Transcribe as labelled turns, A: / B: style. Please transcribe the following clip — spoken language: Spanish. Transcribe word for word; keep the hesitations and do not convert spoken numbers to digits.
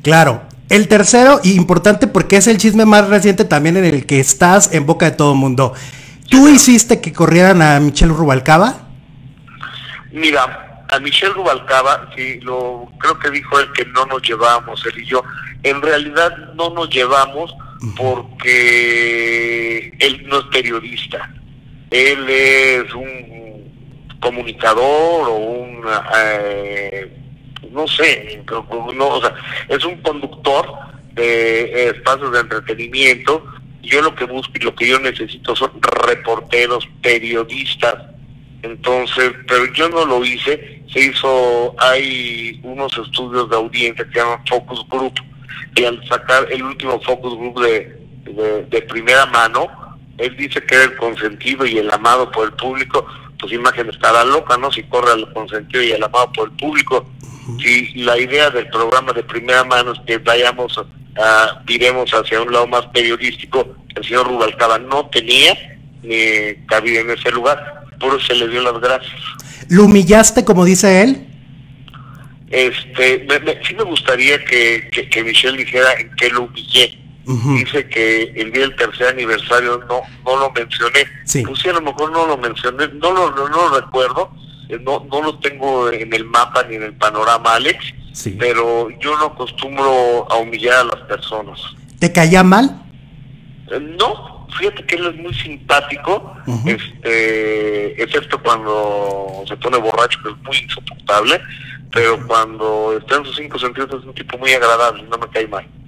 A: Claro. El tercero, y importante porque es el chisme más reciente también en el que estás en boca de todo el mundo. ¿Tú hiciste que corrieran a Michelle Rubalcaba?
B: Mira, a Michelle Rubalcaba, sí, lo, creo que dijo él que no nos llevamos, él y yo. En realidad no nos llevamos porque él no es periodista. Él es un comunicador o un... Eh, no sé, no, o sea, es un conductor de espacios de entretenimiento. Yo lo que busco y lo que yo necesito son reporteros, periodistas. Entonces, pero yo no lo hice. Se hizo, hay unos estudios de audiencia que se llaman Focus Group, y al sacar el último Focus Group de, de, de primera mano, él dice que era el consentido y el amado por el público. Pues imagen estará loca, ¿no? Si corre al consentido y el amado por el público. Si la idea del programa de primera mano es que vayamos, a, viremos hacia un lado más periodístico, el señor Rubalcaba no tenía ni cabida en ese lugar, por eso se le dio las gracias.
A: ¿Lo humillaste, como dice él?
B: Este, me, me, sí me gustaría que, que, que Michelle dijera en qué lo humillé. Uh-huh. Dice que el día del tercer aniversario no no lo mencioné. Sí. Pues sí, a lo mejor no lo mencioné, no lo, no, no lo recuerdo, no, no lo tengo en el mapa ni en el panorama, Alex, sí. Pero yo no acostumbro a humillar a las personas.
A: ¿Te caía mal?
B: Eh, no, fíjate que él es muy simpático, uh-huh. este, excepto cuando se pone borracho, que es muy insoportable, pero cuando está en sus cinco sentidos es un tipo muy agradable, no me cae mal.